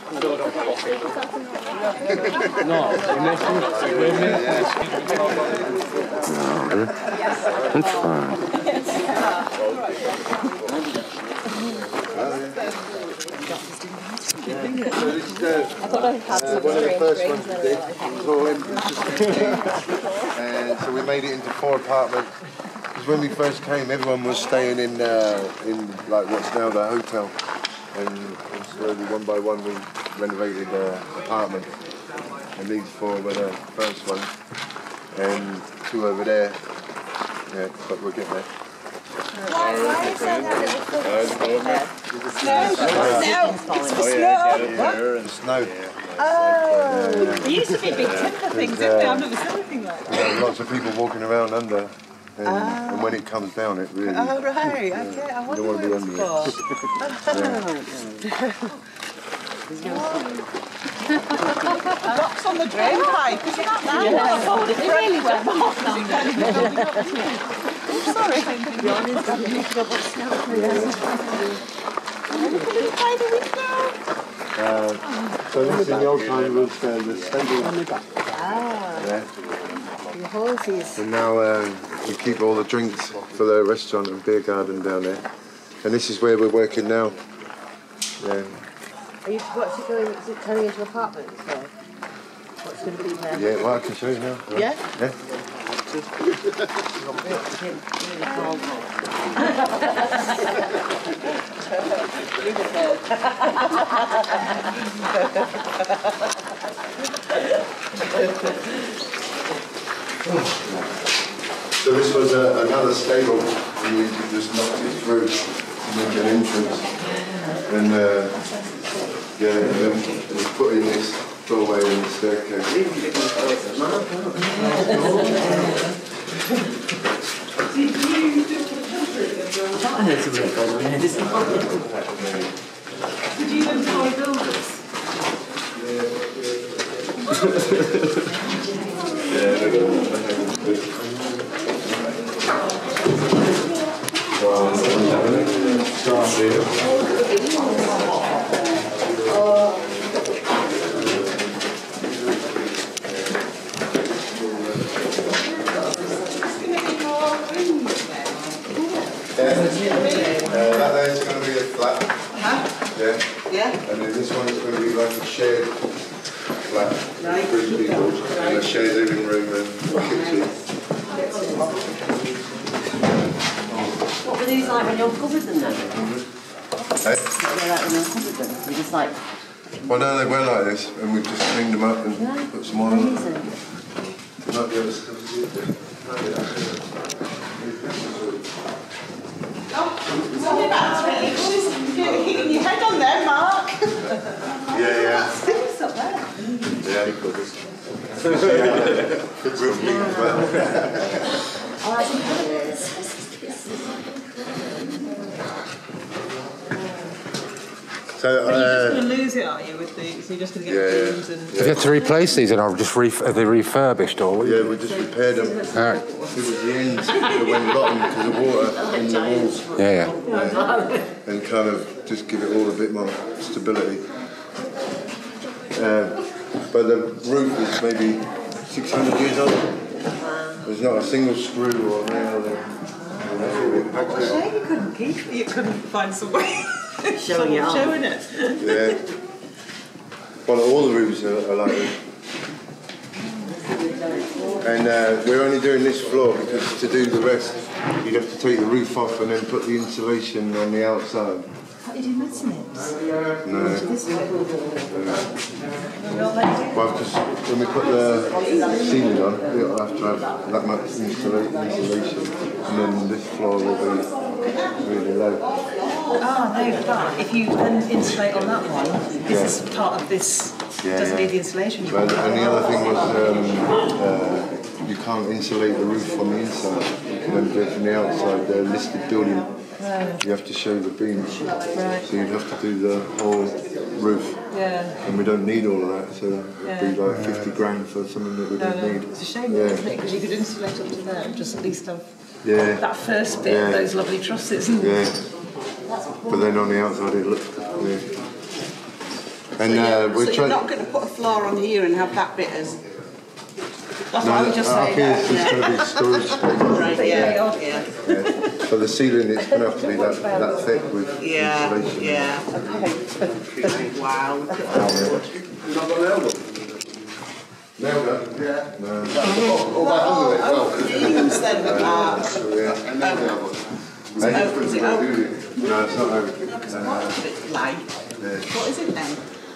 That's fine. One of the first ones we did. It was all empty. And so we made it into 4 apartments. Because when we first came, everyone was staying in like what's now the hotel. And slowly, one by one, we renovated apartments. And these 4 were the first ones. And 2 over there. Yeah, but we'll get there. Why is that The snow. Oh, there used to be big timber things, didn't there? I've never seen anything like that. Lots of people walking around under. And when it comes down, it really... Oh, right, okay. I wonder what it's Rocks on the drain pipe, isn't that nice? Yeah, it really went off. Sorry. So this in the old time was the stable. Yeah. The horses. And now we keep all the drinks for the restaurant and beer garden down there. And this is where we're working now. Yeah. What's it going? Is it turning into apartments? Or what's going to be there? Yeah, well, I can show you now. Yeah? Yeah. So this was another stable, and we just knocked it through to make an entrance. And we put in this doorway and the staircase. I heard some work going on here this morning. Did you employ builders? That there's going to be a flat. Yeah. And then this one's going to be like a shared flat for 3 people, and a shared living room and kitchen. What were these like when you uncovered them then? Hey? What were they like when you uncovered them? Were you just like... Well, no, they were like this, and we've just cleaned them up and put some oil on them. Not the other stuff. Sorry about you're hitting your head on there, Mark. Yeah. What's up there? Yeah, good meat as well. Oh, that's incredible. So, You're just going to lose it, are you? So you're just going to get rooms and... Have you had to replace these and are just have they refurbished or? yeah, we just repaired them. Alright. It was the ends that went rotten because of water in the walls. Yeah. And kind of just give it all a bit more stability. But the roof is maybe 600 years old. There's not a single screw or nail there. You couldn't find some way Showing it off. showing it. Yeah. Well, all the roofs are like this. And we're only doing this floor because to do the rest, you'd have to take the roof off and then put the insulation on the outside. What, you do mezzanines? No. Well, because when we put the ceiling on, it'll have to have that much insulation, and then this floor will be really low. Oh, no, but if you then insulate on that one, this is part of this, doesn't need the insulation. And the other thing was you can't insulate the roof from the inside. You can only do it from the outside. They're listed building. You have to show the beams. So you'd have to do the whole roof. Yeah. And we don't need all of that, so it'd be like 50 grand for something that we don't need. It's a shame, isn't it? Because you could insulate up to there and just at least have that first bit, Yeah. those lovely trusses. Yeah. But then on the outside it looks And we're so trying. you're not going to put a floor on here and have that bit as... That's what I was just up saying. here is just going to be storage space. Right, yeah. Yeah. So the ceiling is going to have to be that thick with insulation. Yeah. Wow. Nailed it? Yeah. No. Instead of a arch. Is it open? No, it's not open. It's light. What is it then?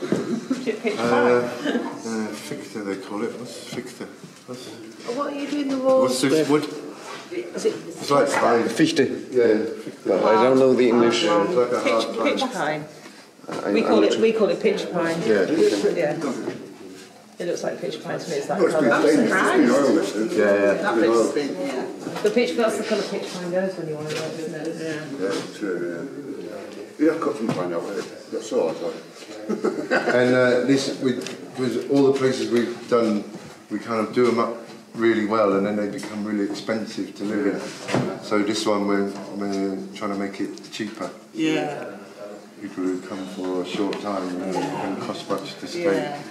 Fichte, they call it. What's Fichte? What are you doing the walls What's this wood? Is it It's like pine. Fichte. Yeah. I don't know the English. Yeah, it's like a hard Pitch pine. pine. We call it pitch pine. Yeah. Yeah. It looks like pitch pine to me. It's that It's been colour. stained. Yeah. that bit's been, yeah. The pitch, that's the colour pitch pine goes when you want to work, isn't it? Yeah, true, yeah. Yeah, I've got some pine out there. That's all I thought. And this, with all the places we've done, we kind of do them up really well, and then they become really expensive to live in. So this one, we're trying to make it cheaper. Yeah. People who come for a short time, it doesn't cost much to stay. Yeah.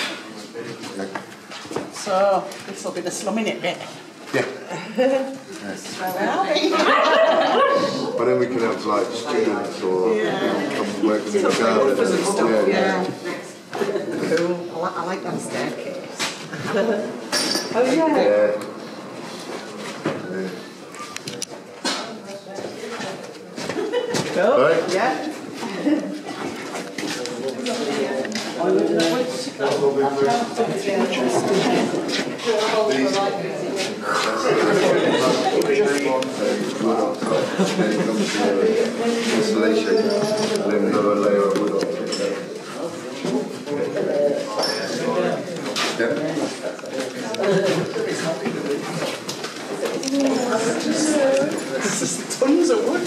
So, this will be the slumming it bit. Yeah. But then we can have like students or come work in the garden. Yeah. Cool. I like that staircase. Oh yeah. Cool. Right. Yeah. Installation, and then another layer of wood on it. Tons of wood.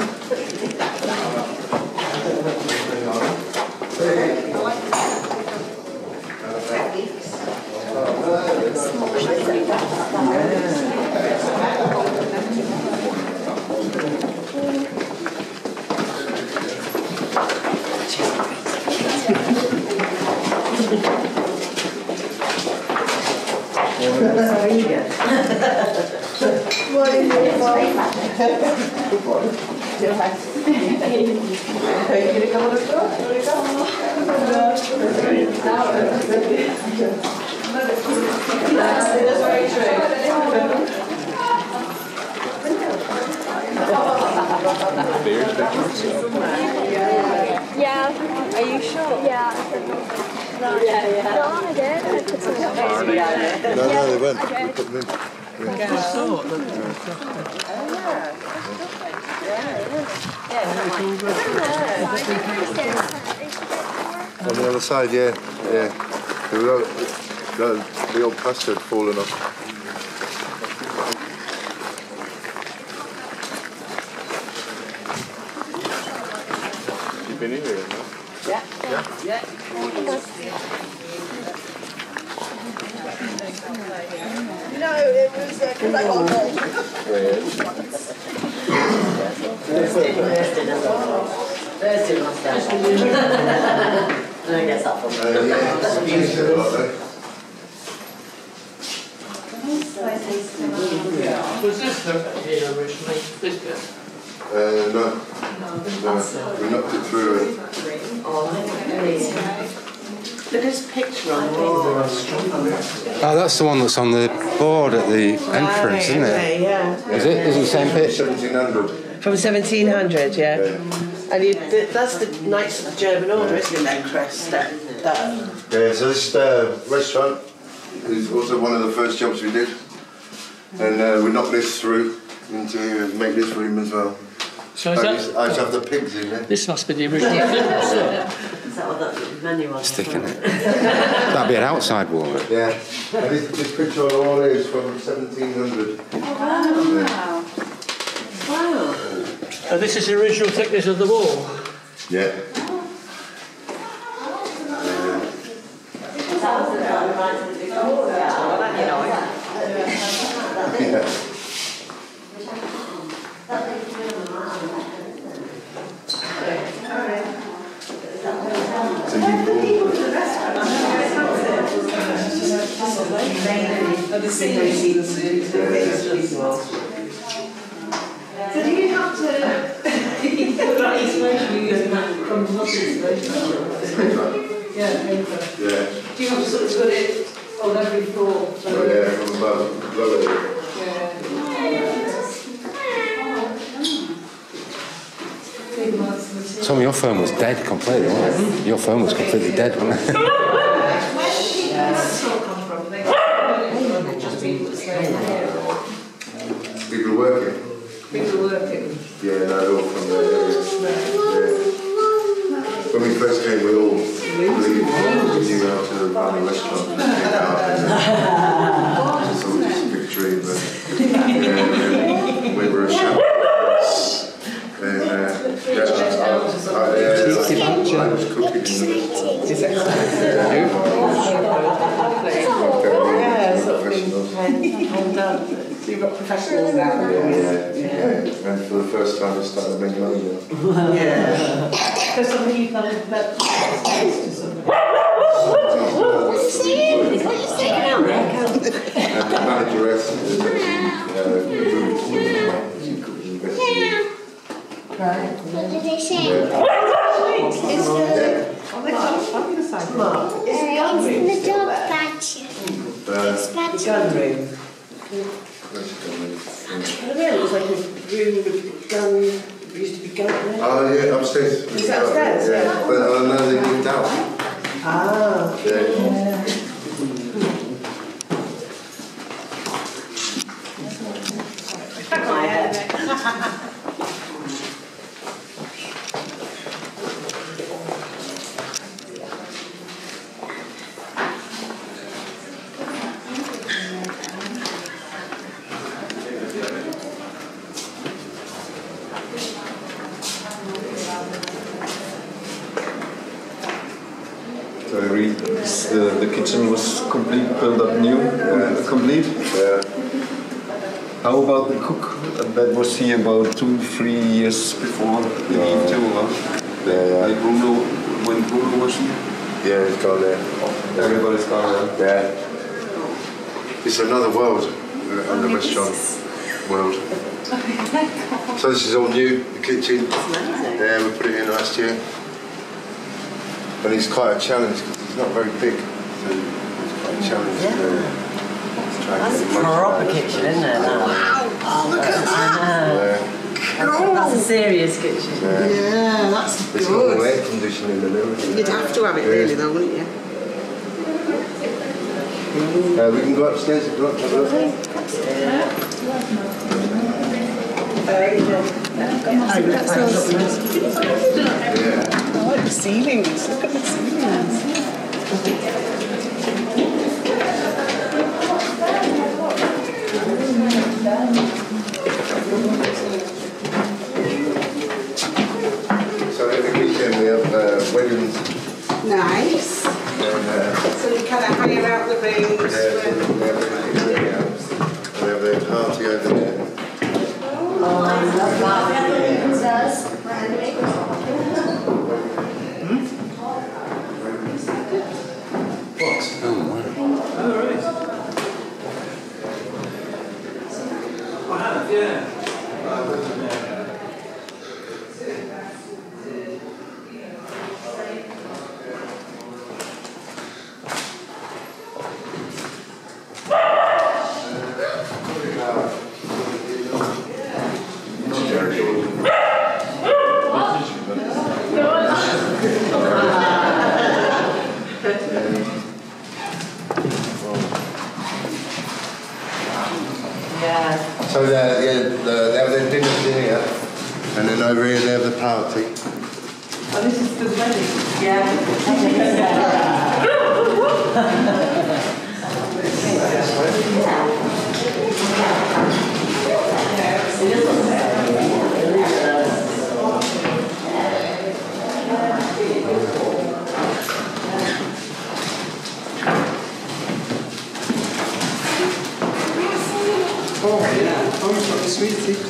Yeah. Are you sure? Yeah. No, I did. I put some No, they won't. We put them in. On the other side, yeah. The old plaster had fallen off. You've been in here, haven't you? Yeah. No, it was because I got home. Thursday last day. I guess that from Was this here originally? This bit? No. We knocked it through. Look at this picture on the wall. Oh, that's the one that's on the board at the entrance, isn't it? Yeah. Is it? Is it the same pitch? 1700. From 1700, yeah. And that's the Knights of the German Order, isn't it? Then crest. That. Yeah, so this restaurant is also one of the first jobs we did. And we knocked this through into here and make this room as well. So is I used to have the pigs in there. this must be the original thing. Is that what that menu was? Sticking it. That'd be an outside wall. Yeah. And this picture on the wall here is from 1700. Wow. Wow. This is the original thickness of the wall. Yeah. So you So do you have to put that insulation you use from the insulation? Yeah, paper. Yeah. Do you have to sort of put it on every floor? Oh, yeah, from above, below it. Tom, your phone was dead completely, wasn't it? Your phone was completely dead, wasn't it? Where did this all come from? They just people that stay here. People working? People working. Yeah, no, they're all from there. Yeah. When we first came, we all knew how to run a restaurant. Just all this victory, but we were a chef. And I was cooking in the So you've got professionals now. Yeah, and for the first time I started making money now. Yeah. So something you've done with that to something. It's what you're taking out there, And the manageress is Right. What did they say? It's the dog badge. Gun room. It was like a room with gun, used to be gun there. Oh yeah, upstairs. Is that upstairs? Yeah. But I know they moved out. Ah. Yeah. So I read the kitchen was complete, built up new, complete. How about the cook? That was here about 2-3 years before the leave too, huh? Like Bruno, when Bruno was here? Yeah, it's gone there. Everybody's gone there. Yeah. It's another world, the restaurant world. So this is all new, the kitchen. Yeah, we put it in last year. And it's quite a challenge because it's not very big. So it's quite a challenge to try and get the most out Proper of it. kitchen, isn't it? Wow! Look at that. That's a serious kitchen. Yeah, that's It's got no air conditioning and everything. You'd have to have it really though, wouldn't you? We can go upstairs if you want to have a look. I like the ceilings. Look at the ceilings. So every weekend we have weddings. Nice. And, So you kind of hire out the rooms. we have their party over there. So they have their dinners in here, and then over here they have the party. Oh, this is the wedding. Oh, yeah. Oh, you've got the sweetie.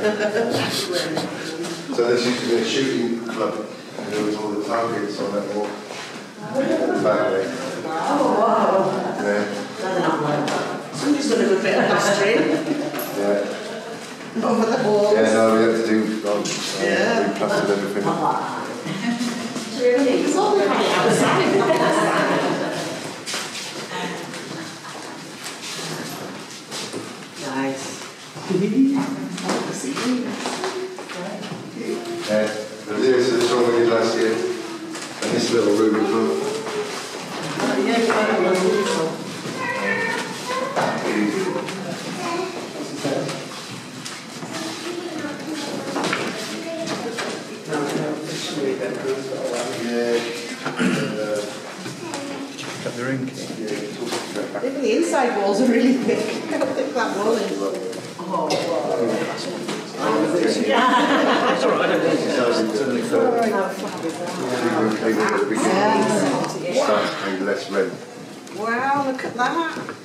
So this used to be a shooting club, and there was all the targets on that wall. Back there. Yeah. Somebody's done a good bit of plastering. Yeah. Over the walls. Yeah, no, we had to do, re-plastered everything. It's all the way outside. Nice. Yeah, but this is what we did last year. And this little room as well. Even the inside walls are really thick. I don't think that wall is. Starts to pay less rent. Wow, look at that.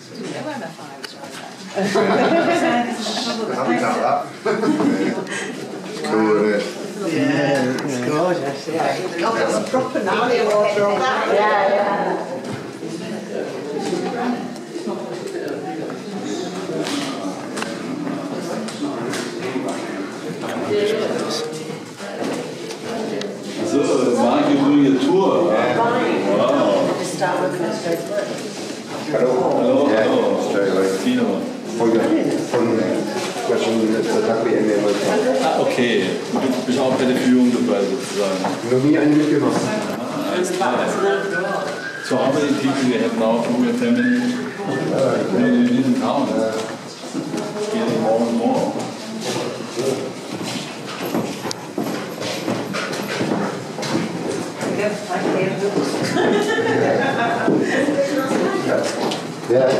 Cool, isn't it? Yeah, it's gorgeous. Yeah. Oh, that's a proper nanny wardrobe. Yeah. So, Mark, you're doing a tour. Wow. Just start working on straight work. Hello. Straight away. Fino. Okay, du bist auch bei der Führung dabei sozusagen. Noch nie eine mitgemacht. Alles klar. So how many people you have now from your family? You didn't count. Getting more and more. Yeah.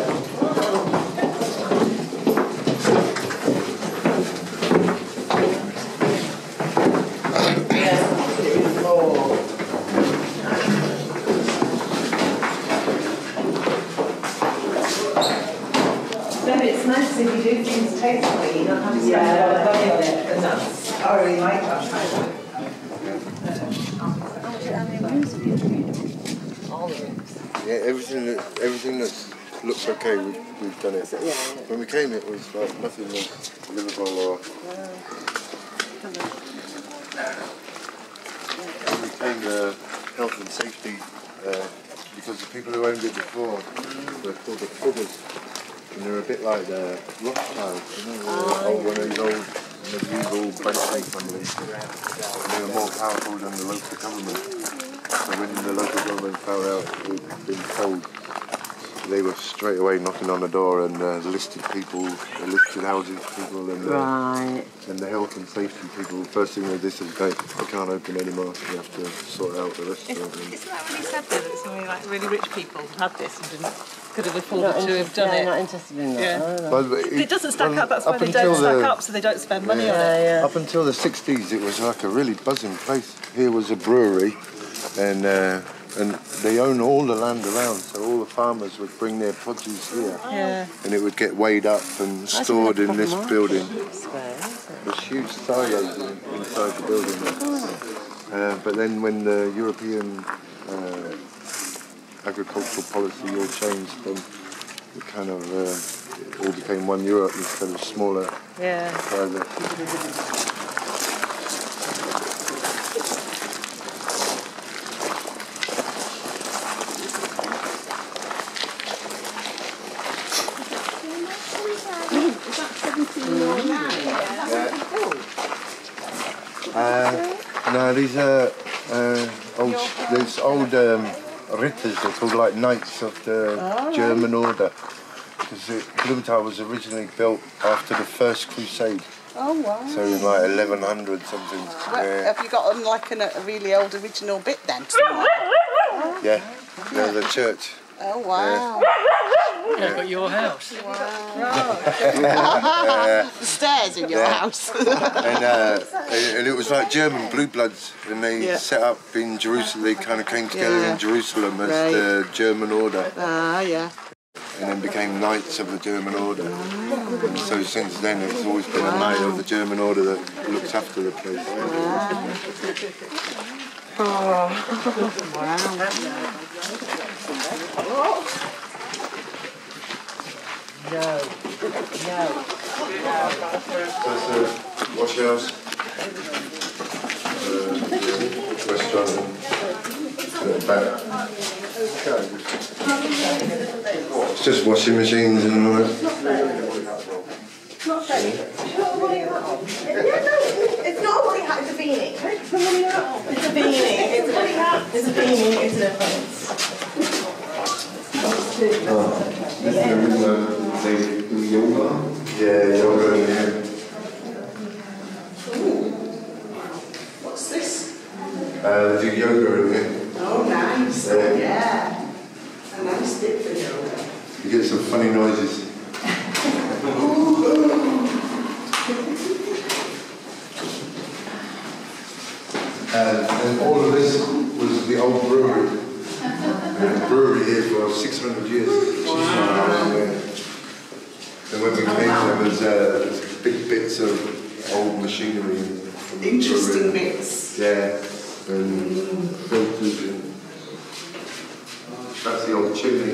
It's nice if you do things tastefully, you don't have to spend a lot of money on it, because that's, I really like that. Yeah, everything that looks okay, we've done it. When we came, it was like nothing was livable or. When we came, the health and safety, because the people who owned it before were called the Fuggers, and they're a bit like the Rothschilds, you know, one of these old medieval bank families. And they were more powerful than the local government. So when the local government found out we'd been told, they were straight away knocking on the door, and listed people, listed housing people, and the health and safety people. First thing they said, we can't open anymore. We have to sort out the rest of it. Isn't that really sad though, that so many like really rich people had this and could have afforded to have done it? Not interested in that. Yeah. Well, It doesn't stack up, that's why they don't stack up, so they don't spend money on it. Up until the 60s, it was like a really buzzing place. Here was a brewery, and they own all the land around, so all the farmers would bring their produce here, and it would get weighed up and stored in this building. There's huge silos inside the building. But then when the European agricultural policy all changed, then it kind of it all became one Europe instead of smaller silos. No, these are old Ritters. They're called like Knights of the German Order, because Blumenthal was originally built after the First Crusade. Oh wow! So in like 1100 something. Have you got like a really old original bit then? Yeah, the church. Oh wow! Yeah, but your house. The stairs in your house. And it was like German blue bloods, and they set up in Jerusalem. They kind of came together in Jerusalem as the German Order. Yeah. and then became Knights of the German Order. And so since then it's always been a Knight of the German Order that looks after the place. That's the wash house, restaurant, and back. It's just washing machines and all that. It's not a woolly hat, it's a beanie. It's a woolly hat. It's a beanie. It's a woolly hat. It's a beanie. It's an offence. This is they do yoga. Yeah, yoga in here. What's this? They do yoga in here. Oh, nice. Yeah. A nice bit for yoga. You get some funny noises. And all of this was the old brewery. Brewery here for 600 years. And when we came there was big bits of old machinery. Interesting bits. Yeah, and filters and that's the old chimney.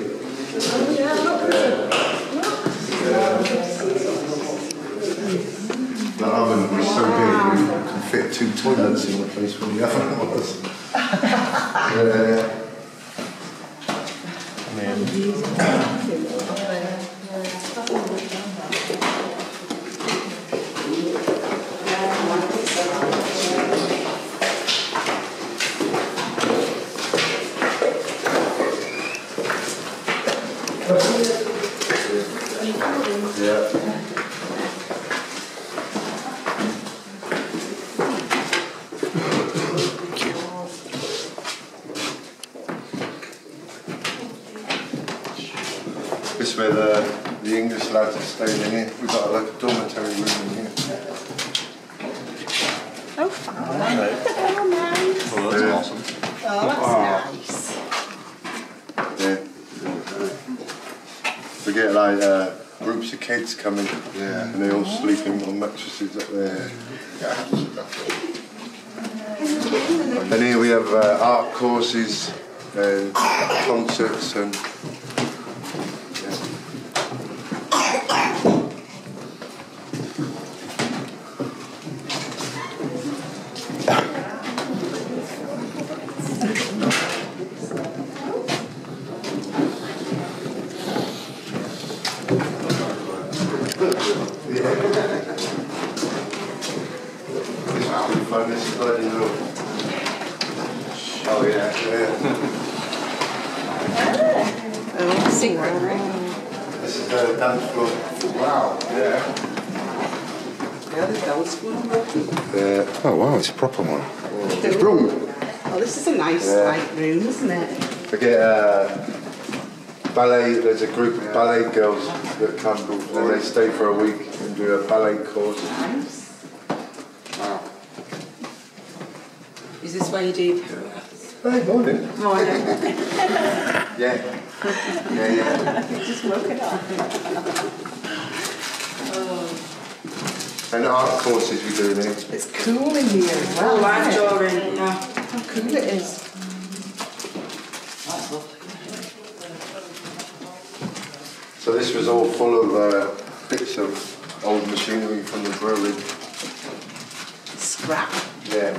The oven was so big we could fit 2 toilets in the place where the oven was. This is where the English lads are staying in here. We've got like a dormitory room in here. Oh, fine. Oh, nice. Oh, that's awesome. Oh, that's nice. Yeah. We get like groups of kids coming, and they all sleeping on mattresses up there. And here we have art courses and concerts and. This is bloody little. Oh yeah, Oh, secret room. This is the dance floor. Wow. Yeah. Yeah, the dance floor. Oh wow, it's a proper one. It's brilliant. Oh, this is a nice light room, isn't it? We get ballet. There's a group of ballet girls that come, and they stay for a week and do a ballet course. Nice. Wow. Is this where you do pirouettes? Hey, morning. Morning. Yeah. Yeah. Just woke it up. And art courses we do in here. It's cool in here as well. Oh, I'm isn't it? drawing, yeah. How cool it is. That's lovely. So this was all full of bits of old machinery from the brewery. Scrap. Yeah.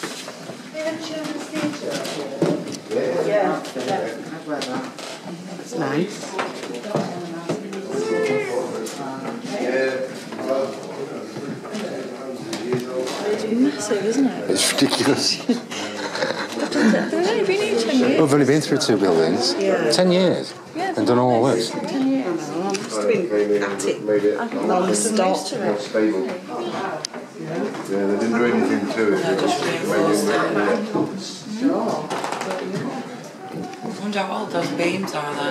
Yeah. I've read that. That's nice. Massive, isn't it? It's ridiculous. They've only been here 10 years. We've only been through 2 buildings. Yeah. 10 years. Yeah, And done all this. 10 years. Made it Non-stop. more stable. Yeah, they didn't do anything to it. They just made it. I wonder how old those beams are then.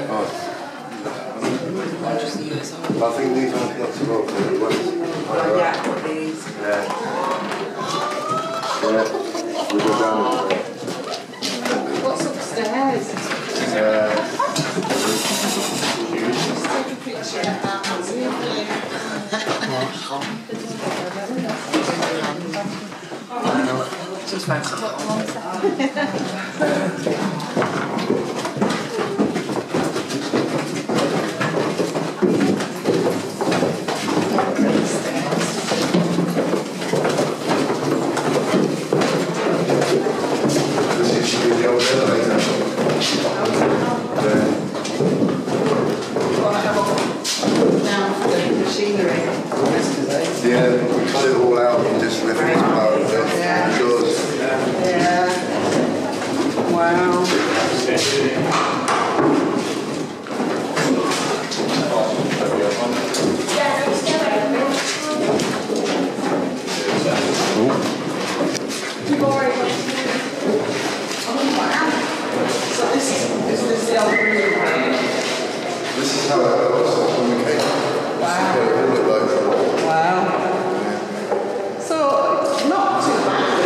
Just years old. I think these ones not so old. Oh, yeah, what these? Yeah. Yeah. We go down. What's upstairs? Just fancy. Yeah, we cut it all out and just left this part of it. Yeah. Yours. Yeah. Wow. So this is the old room. This is how it looks when we came. Wow. This is what it all looked like. Wow. So, not too bad,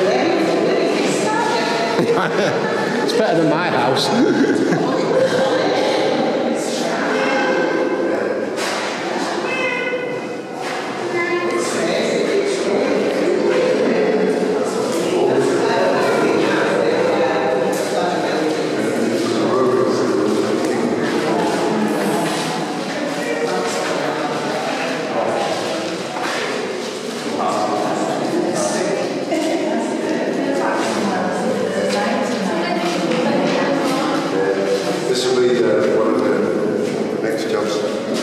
really. It's better than my house. This will be one of the next jobs.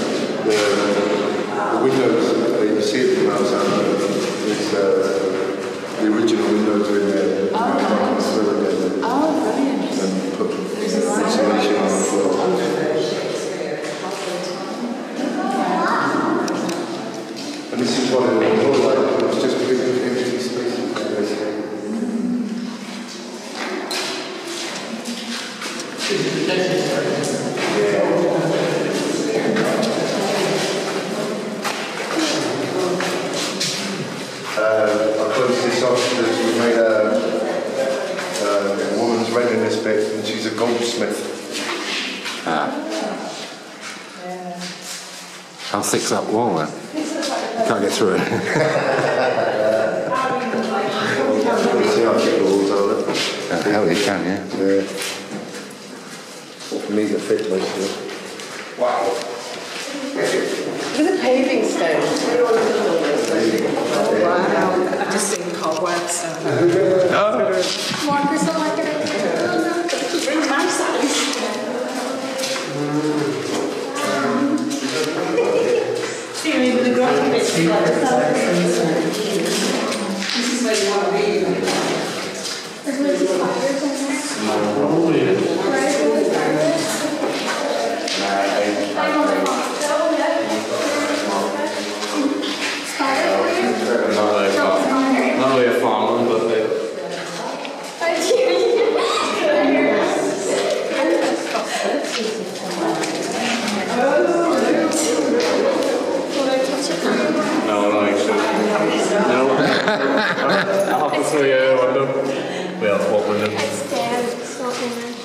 The windows, you see it from outside, it's the original windows are in there. Oh, brilliant. And put insulation on the floor. And this is what it will look like. It's just big empty spaces basically. I closed this off because we made a woman's renting this bit and she's a goldsmith. How thick's that wall then? Can't get through it. See how thick the walls are there? Hell, you can, yeah. Yeah. For me, the thick most of it. Wow. With a paving stone. Oh, wow. I've just seen cobwebs. So. Marcus, I like it. It's really nice, actually. See, maybe the growing bits together. This is where you want to be. There's loads of spiders in there. Not really a farm, but they... No, actually. No. I'll have to show you a window. Well, what window? It's there, it's not in there.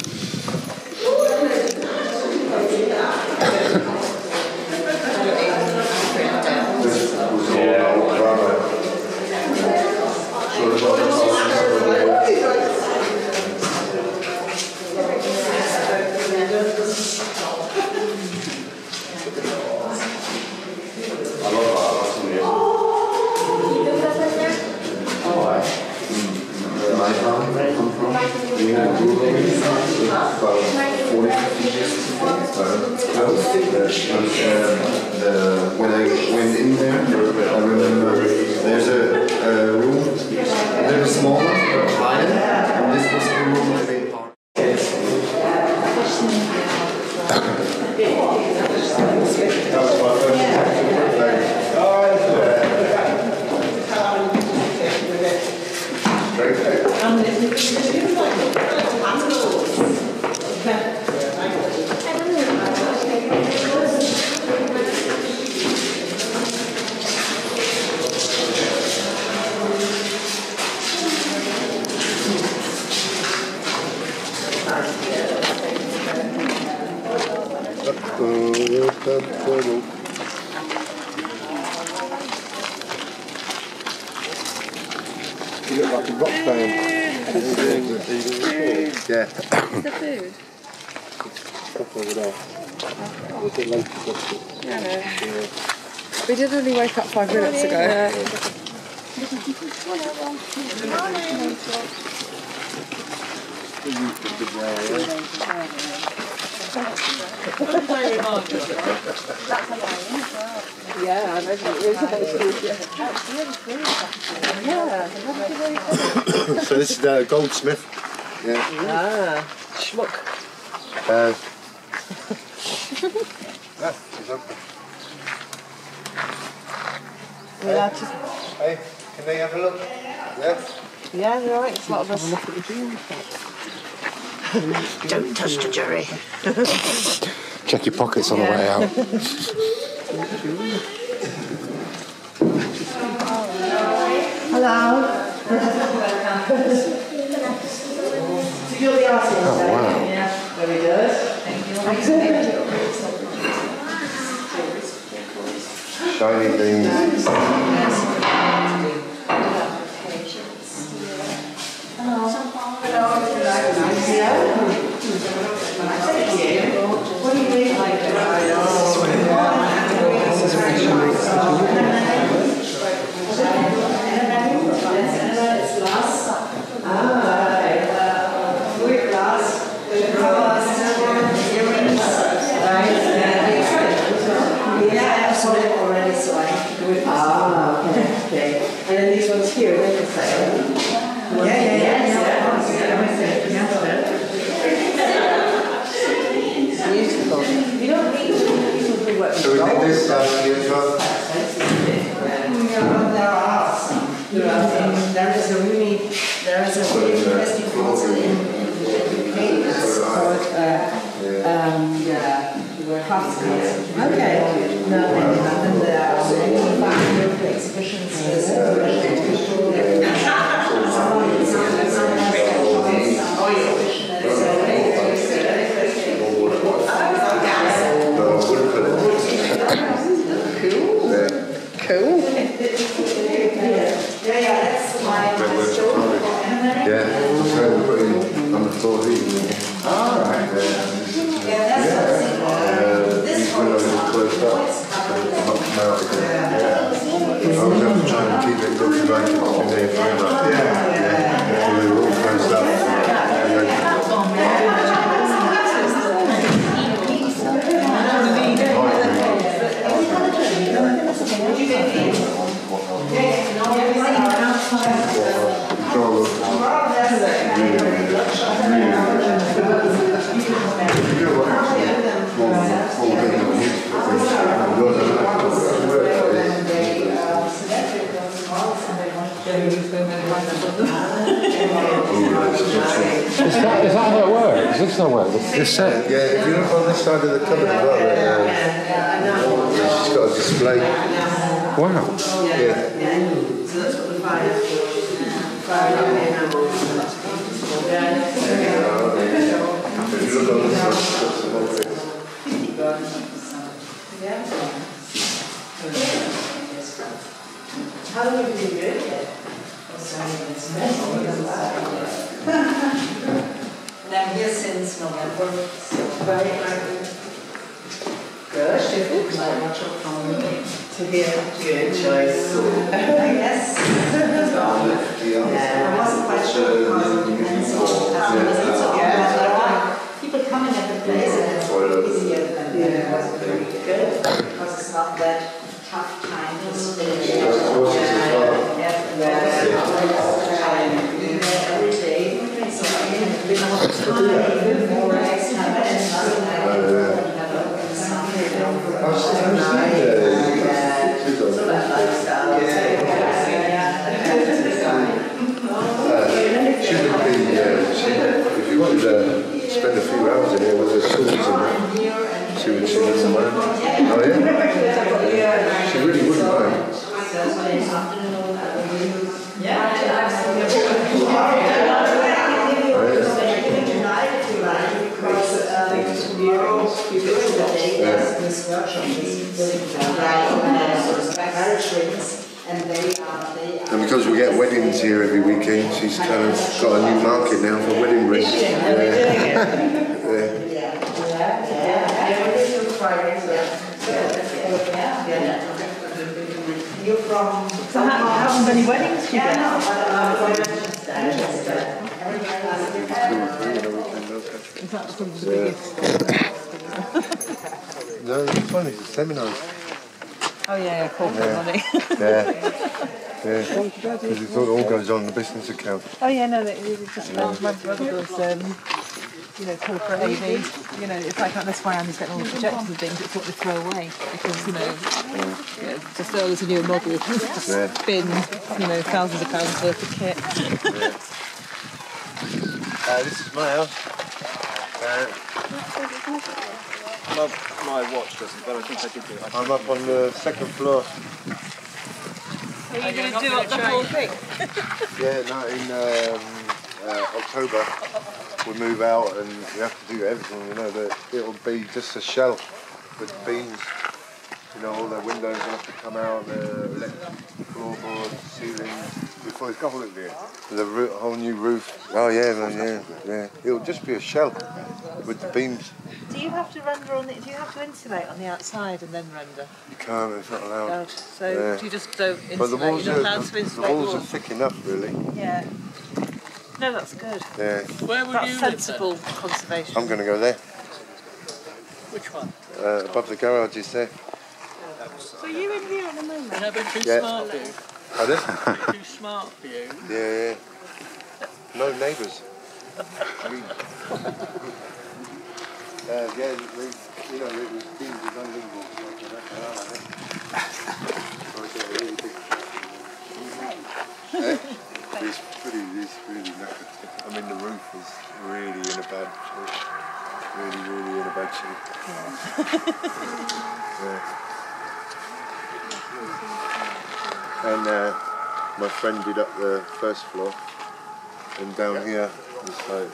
When I went in there, I remember there's a room, a little smaller, but higher, and this was the room that they parked. That was my first Rockdale. Yeah. What's the food? Over there. Yeah, no. We did only wake up 5 minutes ago. Yeah, I imagine it is. So this is the Goldsmith. Yeah. Ah, schmuck. Yeah, it's open. Hey, can they have a look? Yeah? Yeah, you're right. It's a lot of us. Don't touch the jury. Check your pockets on the way out. Hello. So you'll be asking us. Oh, wow. Yeah. Very good. Thank you. Shiny beans. And then these ones here, they can say. Beautiful. You don't need people who work with So we did this here as well. There is a really interesting philosophy in UK. It's called craftsmen. Okay. No, and there are many exhibitions. Cool. Yeah, so we put it on the floor here. Alright. These windows are closed up. Not come out again. I was going to try and keep it looking like it's been there forever. Yeah. So they were all closed up. Is that how it works? This don't work. This set. Yeah, if you look on this side of the cupboard as well, it's got a display. Wow. Yeah. If you look on this side, it's got some whole thing. How do you do it? And I'm here since November, so very good. Much from to hear good choice. Yes. I wasn't quite sure because it depends on people coming at the place and it's easier than it was very good because it's not that tough time to stay. Every day, so I have a bit more time, more rest, have Shouldn't be, if you wanted to spend a few hours in here with her tools and she would sing in the mind. Oh yeah? She really wouldn't mind. And because we get weddings here every weekend, she's kind of got a new market now for wedding rings. So how many weddings do you get? Is that sort of the biggest? No, it's funny, it's seminars. Oh yeah, corporate money. Because it all goes on the business account. Oh yeah, no, it just my brother does, you know, corporate AV. You know, it's like that's why Andy's getting all the projectors and things. It's what they throw away because you know just there's a new model, just spin, you know, thousands of pounds worth of kit. This is my house. My watch doesn't, but I think I did do it. I'm up on the second floor. Are you going to do up the whole thing? Yeah, no, in October we move out and we have to do everything, you know, it'll be just a shell with beams, you know, all the windows will have to come out, the electric floorboards, ceilings, before it's got all of it. There's a whole new roof. Oh yeah, man, yeah. It'll just be a shell with the beams. Do you have to render on the, do you have to insulate on the outside and then render? You can't, it's not allowed. So you just don't insulate, but the walls you're not allowed to insulate the walls are thick enough, really. Yeah. No, that's good. Yeah. Where would That's you sensible conservation. I'm going to go there. Which one? Above the garage is there. So are you in here at the moment? No, but too Yeah. smart for you. Pardon? Too smart for you. Yeah. No neighbours. Yeah, you know, it was deemed as unlivable. It's really knackered. I mean, the roof is really in a bad shape. Really in a bad shape. And my friend did up the first floor, and down here it's like,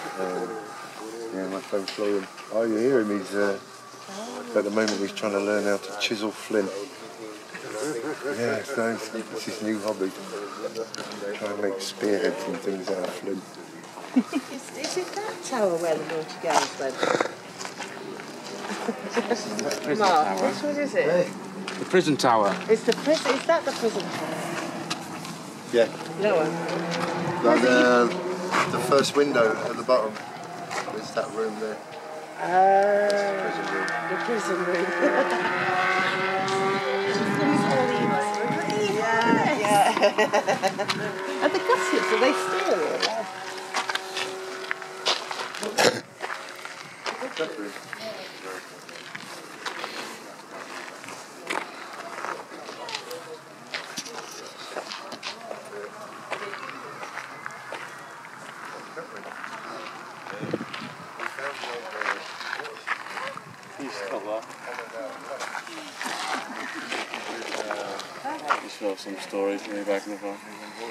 my friend Florian. Oh, you hear him? He's at the moment he's trying to learn how to chisel flint. Yeah, so it's his new hobby. Try and make spearheads and things out of flint. Is it that tower where the naughty girls went? Mark, which one is it? The prison tower. Is that the prison tower? Yeah. Lower. Like the first window at the bottom. There's that room there. The prison room. Yeah. Are the gussets, are they still? Just saw some stories way back in the front.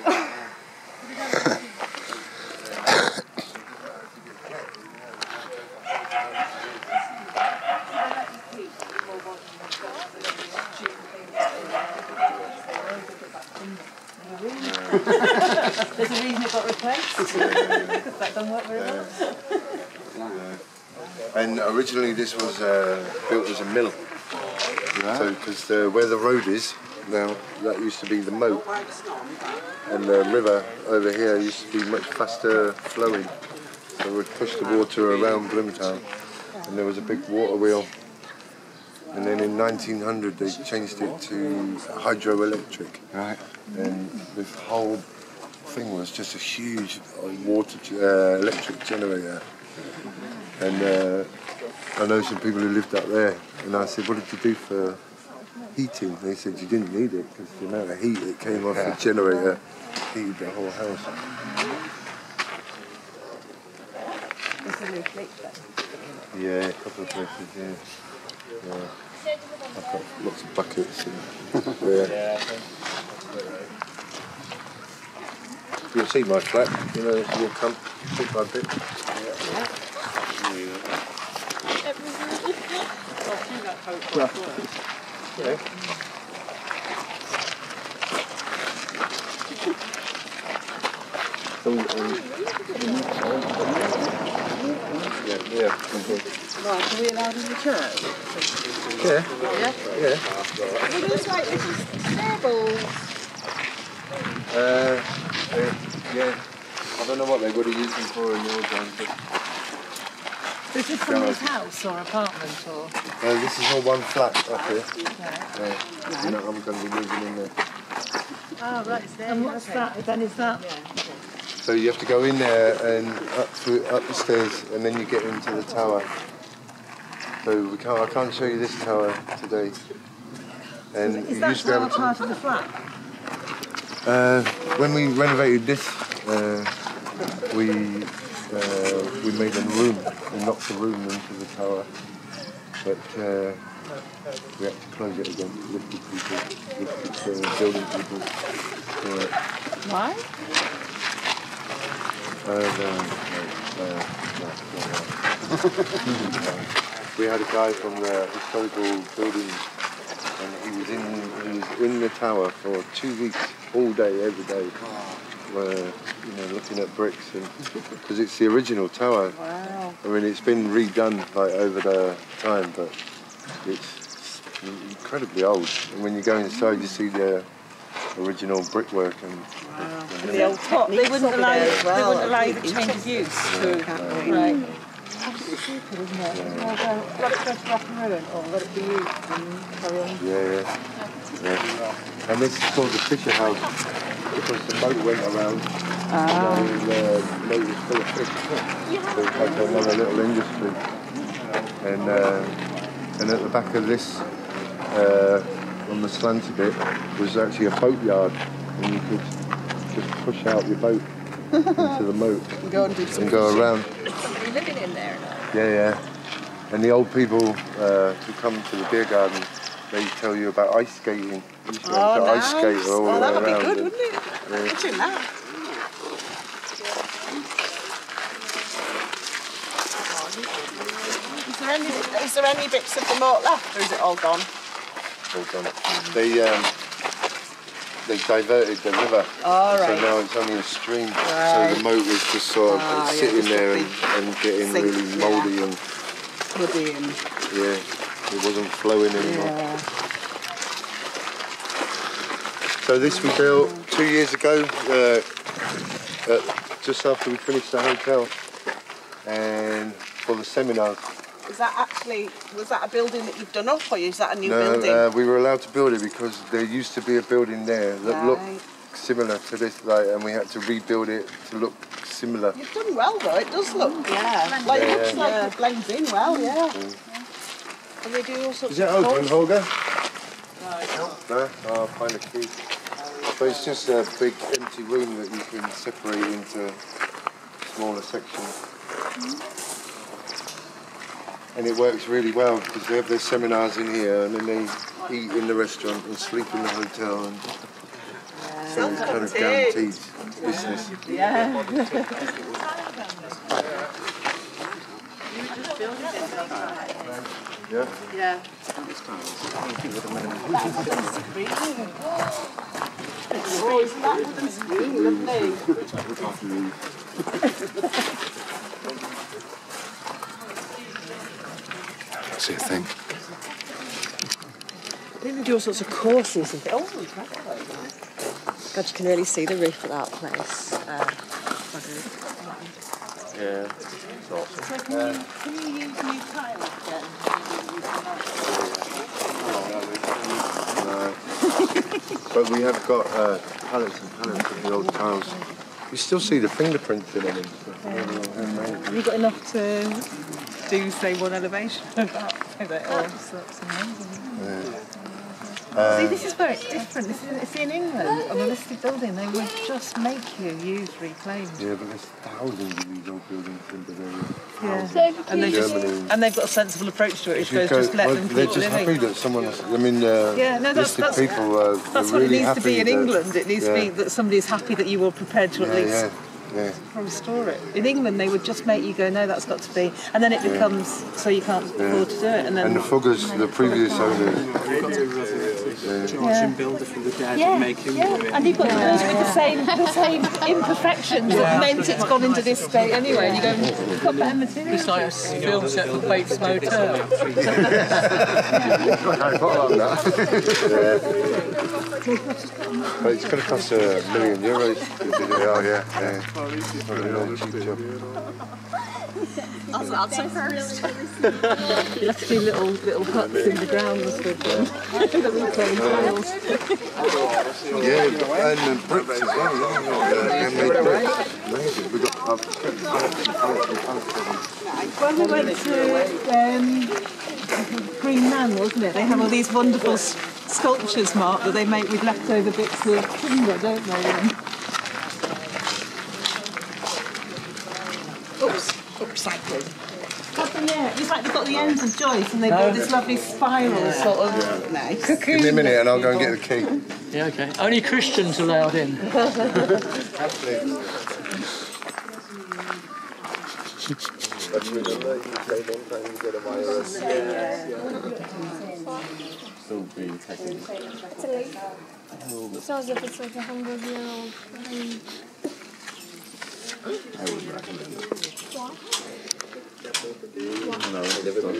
There's a reason it got replaced. That doesn't work very well. And originally this was built as a mill. So, because where the road is now, that used to be the moat, and the river over here used to be much faster flowing. So we'd push the water around Bloomtown, and there was a big water wheel. And then in 1900 they changed it to hydroelectric. Right. And this whole thing was just a huge electric generator. And I know some people who lived up there, and I said, what did you do for heating? They said you didn't need it because the amount of heat that came off the generator heated the whole house. Yeah, a couple of places, yeah. I've got lots of buckets. You'll see my flat, you know, you'll come bit by bit. Yeah. Yeah. Right, are we allowed in the church? Yeah. Yeah? Yeah. Well, there's like little stables. Yeah. I don't know what they would have used them for in the old times, but Is this someone's house or apartment or? this is all one flat up here. Yeah. And I'm going to be moving in there. Oh, right. And what's that? Then is that? So you have to go in there and up the stairs, and then you get into the tower. So I can't show you this tower today. And Is that tower part of the flat? When we renovated this, we made a room. We knocked the room into the tower, but we had to close it again. Lifted building people. Why? We had a guy from the historical building, and he was in the tower for 2 weeks, all day, every day, looking at bricks, and because it's the original tower. Wow. I mean, it's been redone like over the time, but it's incredibly old. And when you go inside, you see the original brickwork and The old top. They wouldn't allow you to change of use. Right. Absolutely stupid, isn't it? Let it go to rock and ruin, or let it be used and carry on. Yeah. And this is called the Fisher House because the boat went around and the boat was full of fish. So it's like another little industry. And at the back of this, on the slanty bit, was actually a boatyard, and you could just push out your boat into the moat And go and do some and go around. Are you living in there now? Yeah. And the old people who come to the beer garden, they tell you about ice skating. You used to have to ice skate all the way that would around. be good, wouldn't it? Yeah. Imagine that. Is there any bits of the moat left, or is it all gone? All done. They diverted the river, All right. so now it's only a stream. Right. So the moat was just sort of sitting there and getting really mouldy and muddy and it wasn't flowing anymore. Yeah. So this we built 2 years ago, just after we finished the hotel, and for the seminars. Was that a building that you've done up, or is that a new building? No, we were allowed to build it because there used to be a building there that looked similar to this, and we had to rebuild it to look similar. You've done well though, it does look, it looks like it blends in well, And they do all sorts Is it open, Holger? No? I'll find a key. So it's just a big empty room that you can separate into smaller sections. And it works really well because they have their seminars in here and then they eat in the restaurant and sleep in the hotel. And so it's kind of guaranteed business. Yeah. Yeah? Yeah. Oh, isn't that wooden screen lovely? That's it, I think. They do all sorts of courses and things. Oh, incredible. God, you can really see the roof of that place. Yeah. So can you use new tile again? But we have got pallets and pallets of the old tiles. You still see the fingerprints in them and stuff. Have you got enough to do, say, one elevation of that? That's amazing. See, this is where it's different. It's in England, on a listed building. They would just make you use reclaimed. Yeah, but there's thousands of these old buildings in Bavaria. Yeah. And they've got a sensible approach to it, which goes just let them they're keep just happy living. that someone, that's people are that's what really it needs happy to be in that, England. It needs to be that somebody's happy that you were prepared to at least restore it. In England, they would just make you go, no, that's got to be, and then it becomes so you can't afford to do it. And the Fuggers, the previous owners, Charge him builder from the dead Yeah, and make him do it. and you've got the ones with the same imperfections that meant it's gone into this state anyway. And you go, you've got better material. It's like a film set for Bates Motel. Harry Potter like that. But it's going to cost €1 million. Oh yeah. I'll say first. You have to do little huts in the grounds with them. The reclaimed tiles. Yeah, and bricks as well. Handmade bricks. Amazing. We got When we went to Green Man, wasn't it? They have all these wonderful sculptures, Mark, that they make with leftover bits of timber, don't they? Upcycling. Yeah, it's like they've got the ends of joist and they've got this lovely spiral sort of cocoon. Give me a minute and I'll go and get the key. Yeah, okay. Only Christians allowed in. Still being taken. It sounds like it's like 100-year-old. I would recommend it. What? No, they've done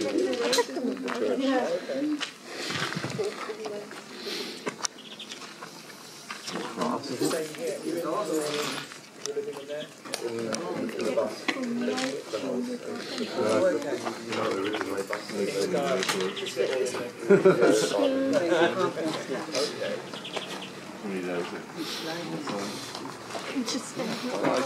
Interesting.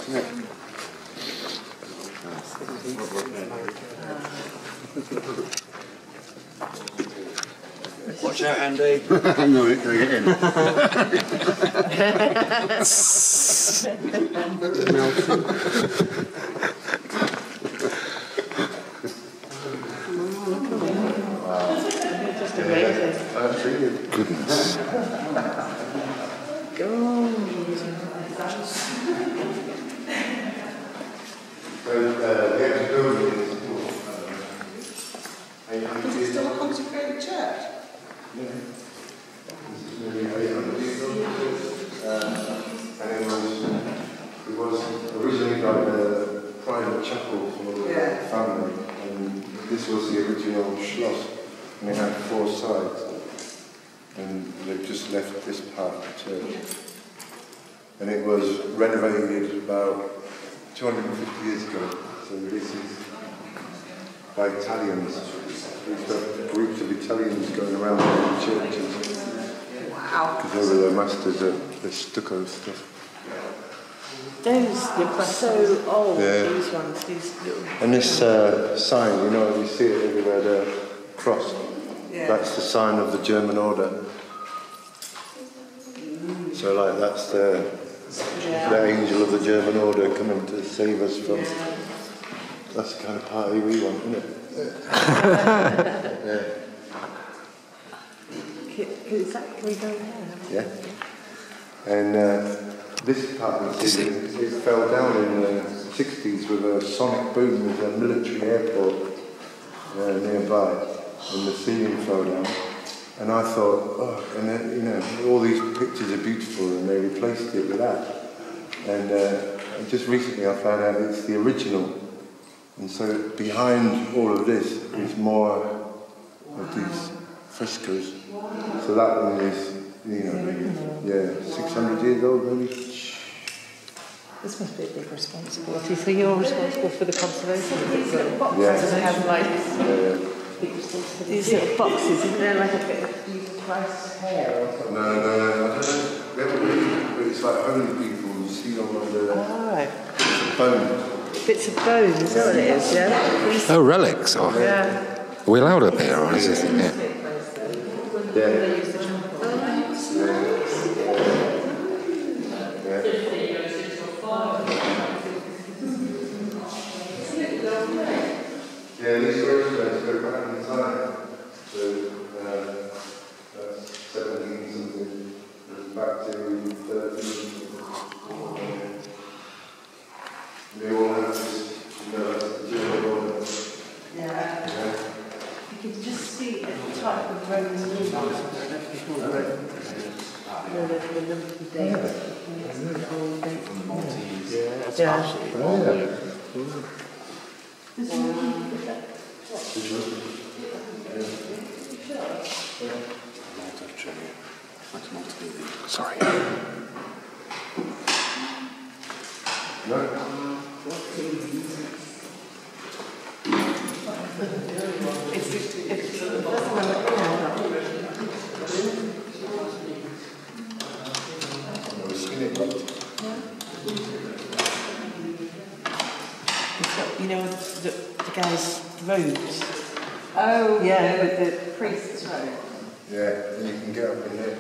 Watch out, Andy. I know it, can I get in? Goodness. Is it still a consecrated church? And it was originally like a private chapel for the family, and this was the original schloss, and it had 4 sides, and they've just left this part of the church. And it was renovated about 250 years ago, so this is by Italians. We've got groups of Italians going around the churches. Wow. Because they were the masters of the stucco stuff. Those are so old, these ones, these little... And this sign, you know, you see it everywhere, the cross. Yeah. That's the sign of the German order. So, like, that's the angel of the German order coming to save us from... That's the kind of party we want, isn't it? Yeah. Can we go there? Yeah. And this part of the city, it fell down in the 60s with a sonic boom. There's a military airport nearby, and the ceiling fell down. And I thought, oh, and then, you know, all these pictures are beautiful, and they replaced it with that. And just recently I found out it's the original. And so behind all of this is more of these frescoes. So that one is, you know, 600 years old maybe. This must be a big responsibility. So you're responsible for the conservation of these little boxes. Yeah. They have like these little boxes, isn't there like a bit of Christ's hair or something? No, I don't know. But it's like holy people, you see on the bones. Bits of bones, is that what it is, yeah? Oh, relics. Or, yeah. Are we allowed up here, or is this... Yeah. Yeah, these restaurants go back in time. So that's 17 something, back to 13. They all have this, you know, that's the German order. Yeah. You can just see the type of Roman numerals that people wrote Sorry. You know the guy's robes? Oh, Yeah. with the priest's robe. Yeah, and you can get up in there.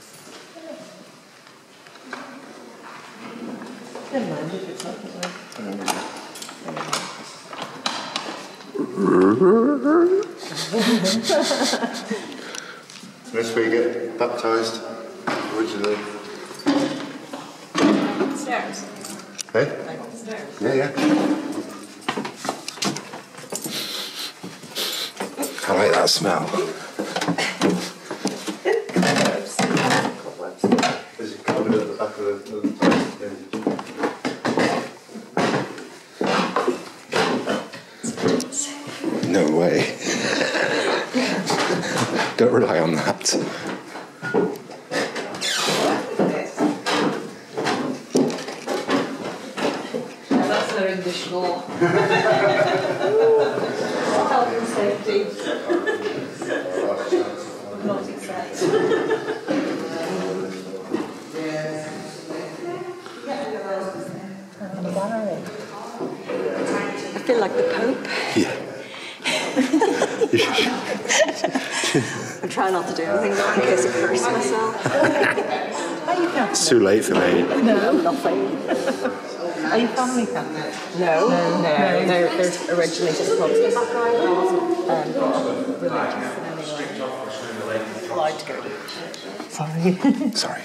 Never mind if it's not. That's where you get baptised originally. Stairs. Hey? Like up the stairs. Yeah, yeah. I like that smell. There's a cupboard at the back of the No way. Don't rely on that. Now that's their English law. Health and safety. Not exact. I feel like the Pope. Yeah. I'm trying not to do anything in case I curse myself. It's too late for me. No, nothing. Are you family Catholic? No, they're originally just Protestant background. I wasn't religious in any way. Allowed to go to church. Sorry.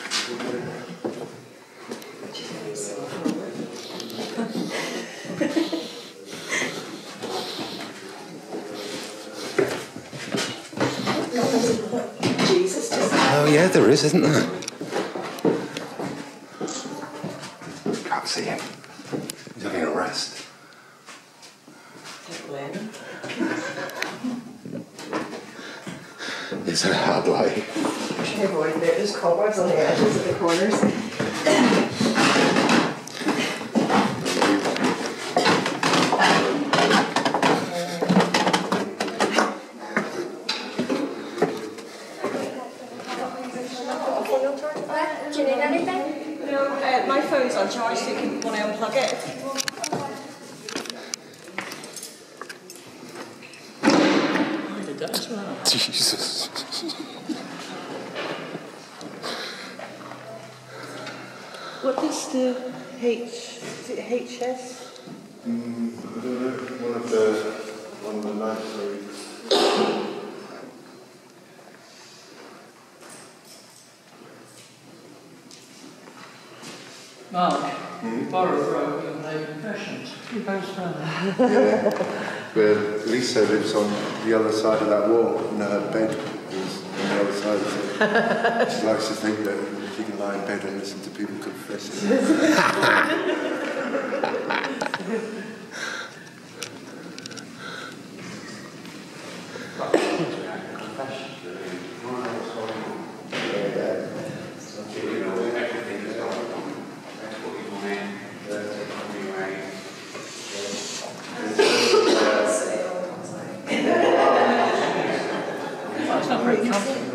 Oh yeah, there is, isn't there? Can't see him. He's having a rest. It's a hard life. There's cobwebs on the edges of the corners. Do you need anything? No, my phone's on charge, so you can want to unplug it. I did that as well. Jesus. What does the is it HS? one of the libraries. Mark, Borough Road, you made impressions. You both found Yeah, where Lisa lives on the other side of that wall, and her bed is on the other side of it. She likes to think that she can lie in bed and listen to people confessing. It's not very comfortable.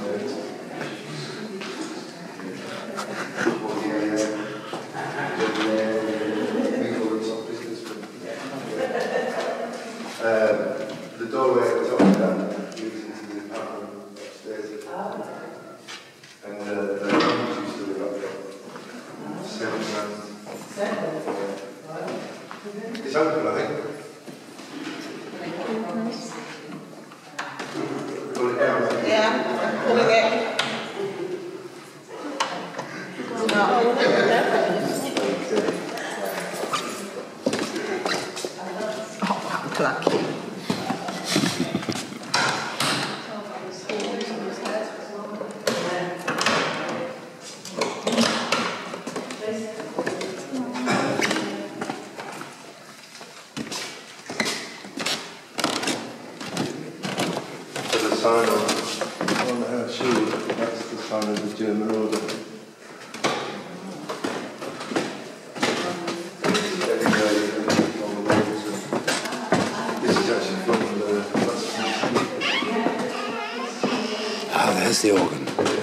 The doorway at the top of that leads into the apartment upstairs. And the homes used to live up there. 7 months. It's open, I think. Pull it down. Yeah, I'm pulling it. Lucky. the German order. This is actually from the... Ah, there's the organ.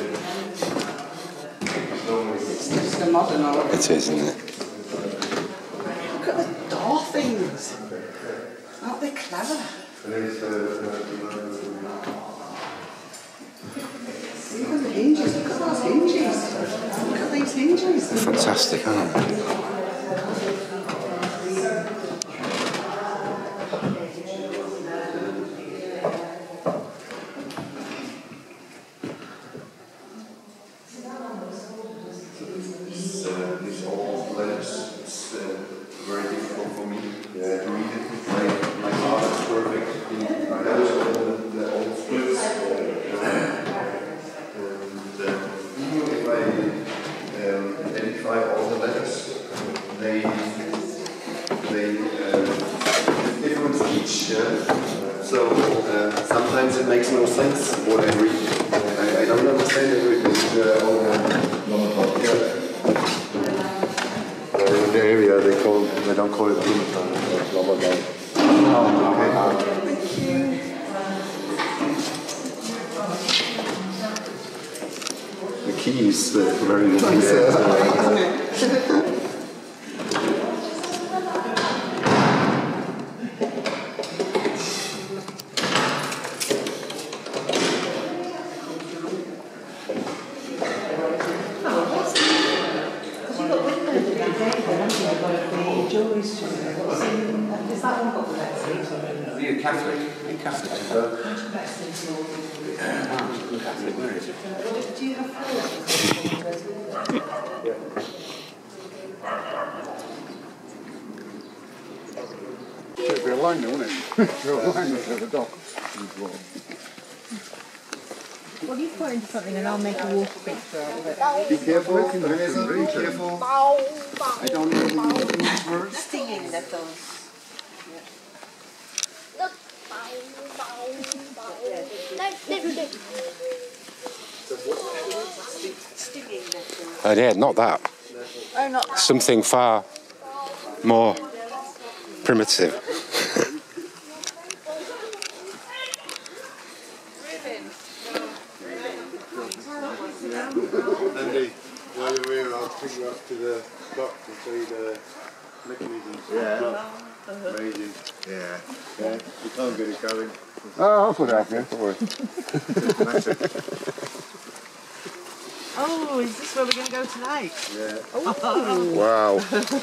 It's just a modern organ. It is, isn't it? Look at the door things. Aren't they clever? Even the hinges. Look at those hinges. Look at these hinges. Fantastic, aren't they? These old letters, it's very difficult for me to read it. My father is perfect in those old scripts. Even if I identify all the letters, they different each. So sometimes it makes no sense what I read. I don't understand everything. In the area they don't call it Blumenthal, it's Ramadan. The key is very nice. Are you Catholic? Are you Catholic? Catholic, where is it? Do you have It'd be a liner, wouldn't it? It'd be a liner for the dock. Well, you put into something and I'll make a water picture out of it. Be careful, Vanessa, be careful. I don't know these words. Stinging nettles. Oh, yeah, not that. Oh, not that. Something far more primitive. Andy, while you're here, I'll take you up to the dock to see the mechanisms. Yeah. Amazing. Yeah. Yeah, you can't get it going. Oh, I'll put it up here, don't worry. That's it. Oh, is this where we're going to go tonight? Yeah. Oh. Wow.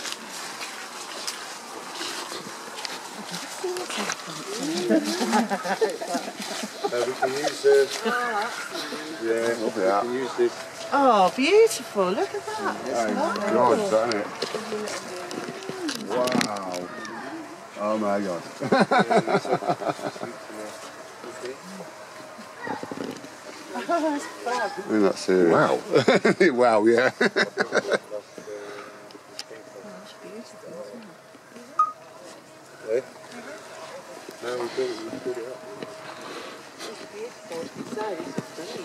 We can use yeah, we can use this. Oh, beautiful. Look at that. It's lovely. God, isn't it? Wow. Oh my God. Isn't that serious? Wow. Wow, yeah. Now we've built it up. It's beautiful. Inside it's great.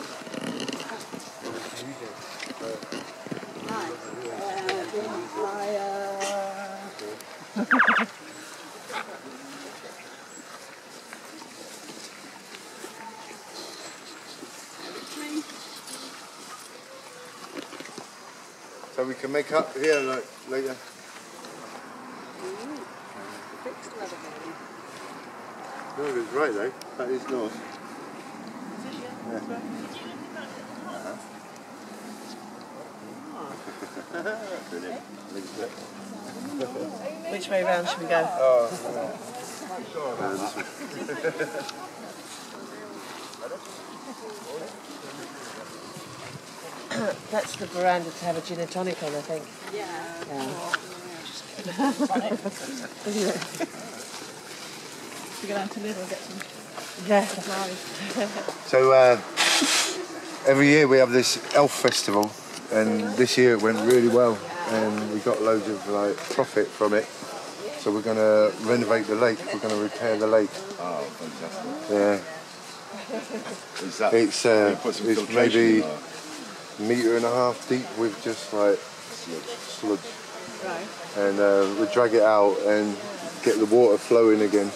So we can make up here like later. No, it's right though. That is north. Which way round should we go? That's the veranda to have a gin and tonic on, I think. Yeah. We go down to Lidl and get some. Yeah. So every year we have this elf festival, and this year it went really well, and we got loads of profit from it. So we're going to renovate the lake. We're going to repair the lake. Oh, fantastic. Yeah. Is that, it's put some it's filtration maybe in 1.5 meters deep with just like sludge. Right. And we drag it out and get the water flowing again.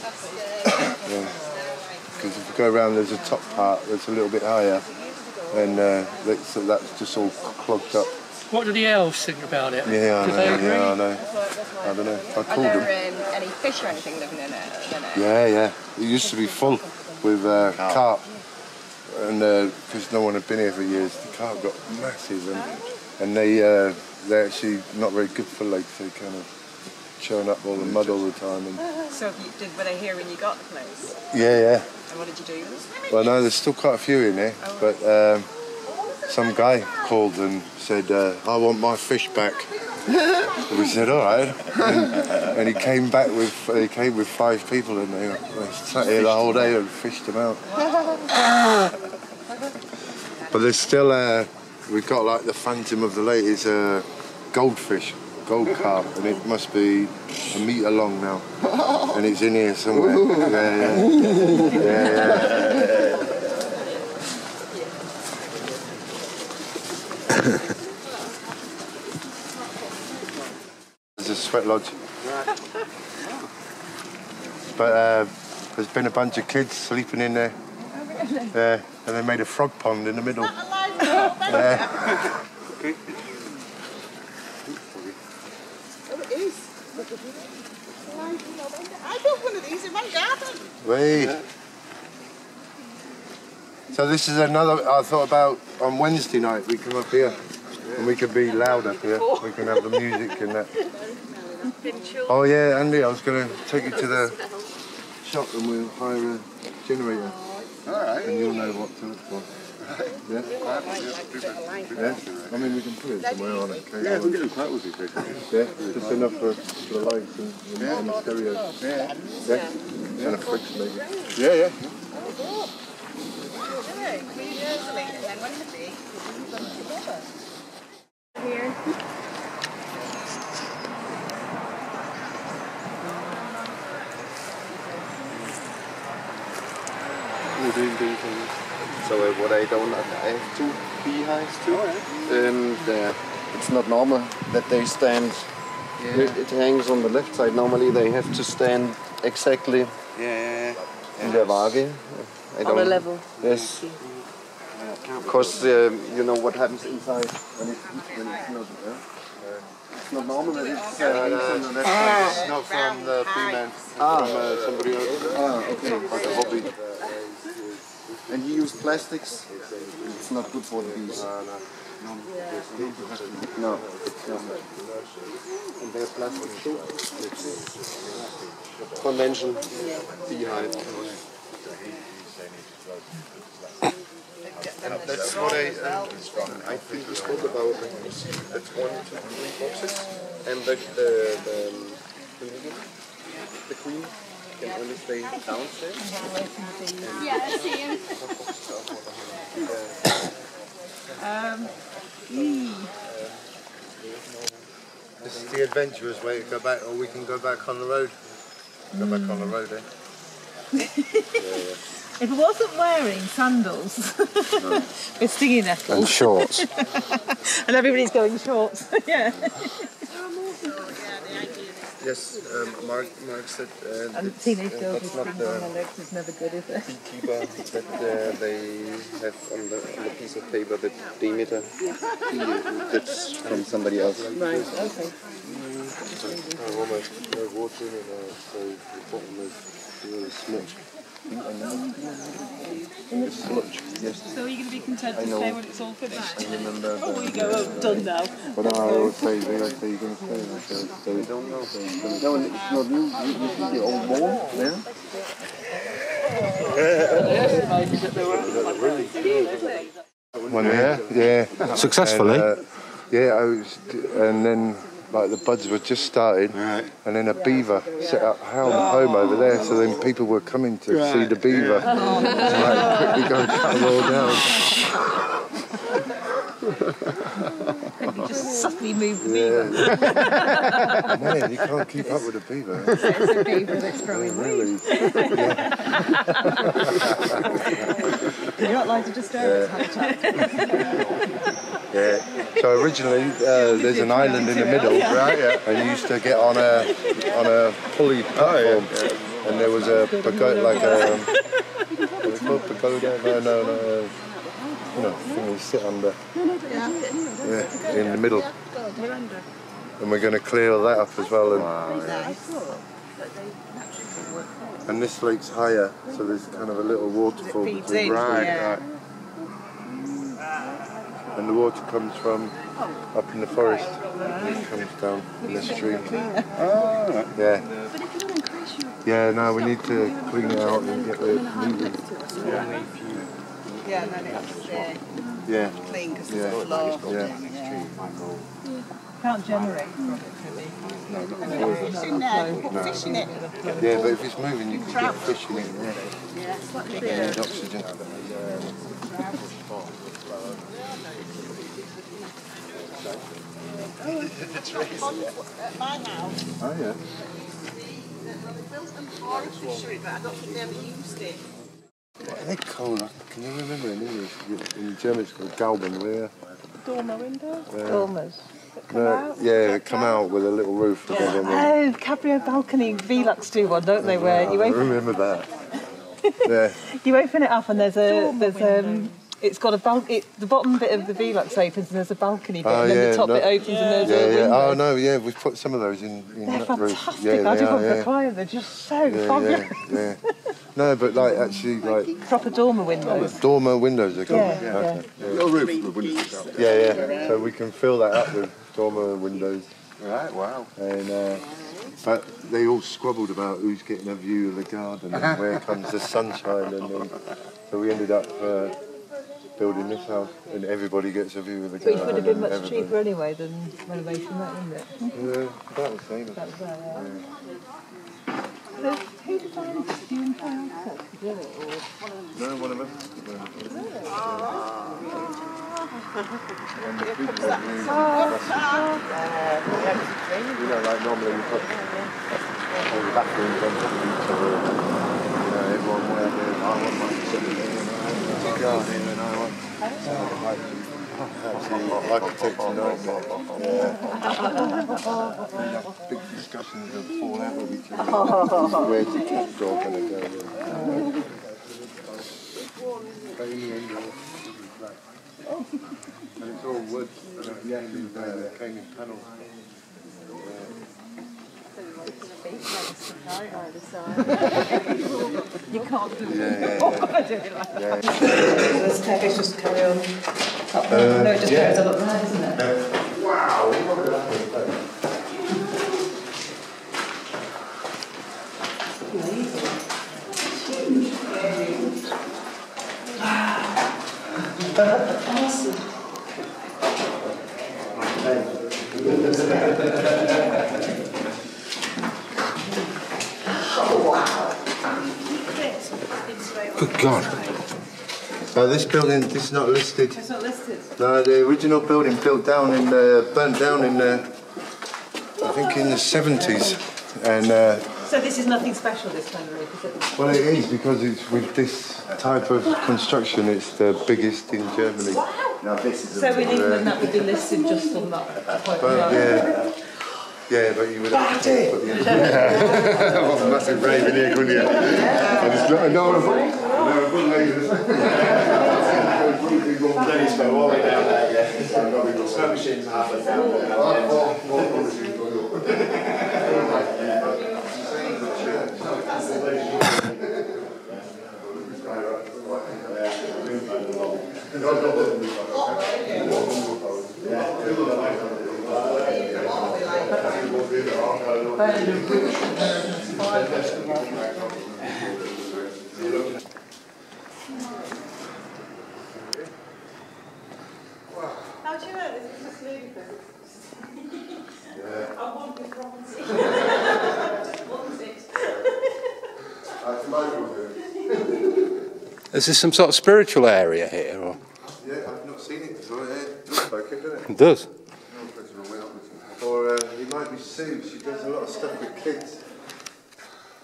Because if you go around, there's a top part that's a little bit higher, and that's just all clogged up. What do the elves think about it? Yeah, Do they agree? I know. I don't know. I called them. Any fish or anything living in it? Yeah. It used to be full with carp, and because no one had been here for years, the carp got massive, and they're actually not very good for lakes. They kind of churn up all the mud all the time. And So were they here when you got the place? yeah. And what did you do? Well, no, there's still quite a few in there, but some guy called and said, I want my fish back. We said, all right. And he came back with 5 people, and they sat here the whole day and fished them out. But there's still, we've got like the phantom of the lake. It's a goldfish, gold carp, and it must be 1 meter long now. And it's in here somewhere. Yeah. There's a sweat lodge. But there's been a bunch of kids sleeping in there. And they made a frog pond in the middle. I built one of these in my garden. Wait. So this is another, I thought about on Wednesday night we come up here and we could be loud up here. We can have the music and that. Oh yeah, Andy, I was going to take you to the shop and we'll hire a generator. Alright. And you'll know what to look for. Yeah? I mean, we can put it somewhere on it. Yeah, we can get them quite with you. Yeah, just enough for the lights and the stereo. Yeah? And a fridge maybe. Yeah. Here. So what I don't, I have 2 beehives too. It's not normal that they stand. It hangs on the left side. Normally they have to stand exactly in their vage. On a level. Yes. Because you know what happens inside when it's not. It's not normal that it's on the left side. It's not from the female, from somebody else. Okay. Like a hobby. And you use plastics. It's not good for the bees. No. And there's plastic too. Convention beehive. And that's what I think we spoke about. That's 1, 2, 3 boxes. And the queen can only stay downstairs. Yeah, I see him. This is the adventurous way to go back, or we can go back on the road. Go back on the road, eh? If I wasn't wearing sandals with stinging nettles And shorts. and everybody's going shorts, yeah. Yes, Mark said And teenage girls with that's not stings on their legs is never good, is it? beekeeper that they have on the piece of paper that Demeter that's from somebody else. Right, okay. Almost no water in it, so the bottom is really smudge. It's sludge, yes. So are you going to be content to stay when it's all finished? I remember. Oh, you go, oh, done now. But I always say, you're going to stay. So we don't know. No, it's not new. You see the old wall there? One there, yeah. Successfully? And then like the buds were just started, and then a beaver set up home over there, so then people were coming to see the beaver. So like, quickly go and cut them all down. And you just suddenly move the beaver. Man, you can't keep up with the beaver. It's a beaver that's growing Really? You're not allowed to disturb us, have a chat. Yeah. So originally, there's an island in the middle, right? Yeah. And you used to get on a pulley platform, and there was a pagoda, like a what is it called, pagoda? No. You know, thing you sit under. Yeah, in the middle. And we're going to clear all that up as well. And this lake's higher, so there's kind of a little waterfall between. Right. And the water comes from up in the forest. And it comes down in the stream. Oh, right. Yeah. Yeah, no, we need to clean it out and get it moving. Yeah, and then it has to stay clean because it's all low. Can't generate from it, fishing it. Yeah, but if it's moving, you can get fish in it. Yeah, it needs oxygen. At my house. Oh, yeah. They built an orange fishery, but I don't think they ever used it. What are they called? Can you remember in English? In German it's called Galben. Dormer windows? Dormers. They come out with a little roof. Oh, Cabrio balcony. Velux do one, don't they? Where you I remember that. Yeah. You open it up and there's it's got a the bottom bit of the Velux opens and there's a balcony bit, and then the top bit opens and there's a window. Oh no, we've put some of those in they're that fantastic. roof. I do want to try them. They're just so fabulous. Yeah. No, but like actually like proper dormer windows. Dormer windows are called. Yeah. Little roof with windows. Yeah. So we can fill that up with dormer windows. Right. Wow. And but they all squabbled about who's getting a view of the garden and where comes the sunshine, and then so we ended up building this house, and everybody gets a view of the garden. Which would have been much cheaper anyway than renovation that, wouldn't it? Yeah, about the same. That was there, yeah. Who designed this? Do you and Kyle did it, or no, one of them. You know, like normally you put all the bathrooms on top of each other. You know, everyone where I want my facility and I want my garden and I want architects and all that. Big discussions of fall out with each other. Where's the cat door going to go? And it's all wood. Yeah, the came in panels. you can't do it. Yeah. The staircase just carry on up there. No, it just goes up there, isn't it? Wow! Awesome. Good God. So this building, this is not listed. It's not listed? No, the original building burnt down in I think in the 70s. And so this is nothing special, this kind of roof, is it? well, it is, because it's with this type of construction, it's the biggest in Germany. Now, this is so in England that would be listed just on that point. But, yeah, but you would have to put the what a massive rave in here, couldn't you? Dennis go all the way down there, yeah. Smoke machines halfway down there. How do you know this is just ludicrous? I want this property. I just want it. Is this some sort of spiritual area here? Or? Yeah, I've not seen it before. It looks like it, doesn't it? It does. Or he might be Sue. She does a lot of stuff with kids.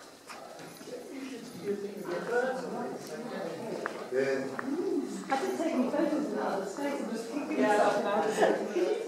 Yeah. I did take taking photos of the States and just keeping stuff.